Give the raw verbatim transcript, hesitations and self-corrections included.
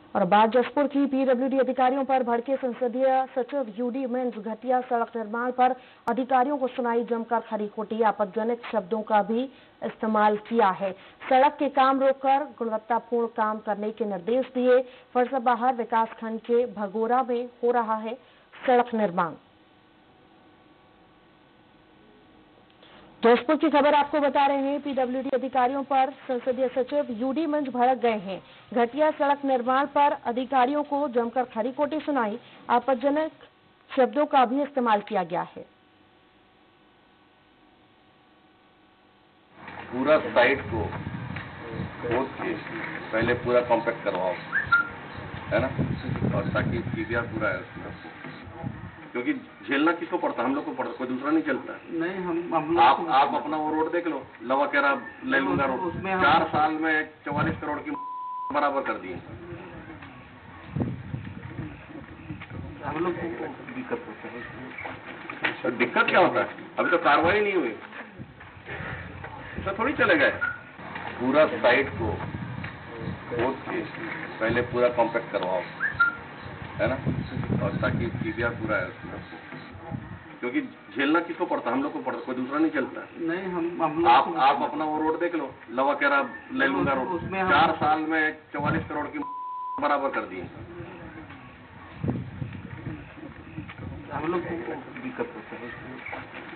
और बात जसपुर की पीडब्ल्यूडी अधिकारियों पर भड़के संसदीय सचिव यूडी मिंज घटिया सड़क निर्माण पर अधिकारियों को सुनाई जमकर खरी खोटी, आपत्तिजनक शब्दों का भी इस्तेमाल किया है। सड़क के काम रोककर गुणवत्तापूर्ण काम करने के निर्देश दिए। फरसाबहार विकासखंड के भगोरा में हो रहा है सड़क निर्माण। जसपुर की खबर आपको बता रहे हैं। पीडब्ल्यूडी अधिकारियों पर संसदीय सचिव यूडी मिंज भड़क गए हैं। घटिया सड़क निर्माण पर अधिकारियों को जमकर खरी खोटी सुनाई, आपत्तिजनक शब्दों का भी इस्तेमाल किया गया है। पूरा साइट को खोद के पहले पूरा कॉम्पैक्ट करवाओ, है ना, और ताकि पीबीआर पूरा है उसमें, क्योंकि झेलना किसको पड़ता है, हम लोग को पड़ता, कोई दूसरा नहीं चलता है। नहीं, हम, हम आप आप अपना वो रोड देख लो, लवा केरा ले लूंगा रोड, चार साल में चौवालीस करोड़ की बराबर कर दिए। हम लोग को दिक्कत होता है। तो दिक्कत क्या होता है, अभी तो कार्रवाई नहीं हुई, ऐसा थोड़ी चले गए। पूरा साइट को खोद के पहले पूरा कॉम्पैक्ट करवाओ, है ना, और ताकि पीबीआर पूरा है उसमें, क्योंकि झेलना किसको पड़ता है, हम लोग को पड़ता, कोई दूसरा नहीं चलता है। नहीं, हम, हम आप आप अपना वो रोड देख लो, लवा केरा ले लूंगा रोड, चार साल में चौवालीस करोड़ की बराबर कर दिए। हम लोग को दिक्कत होता है।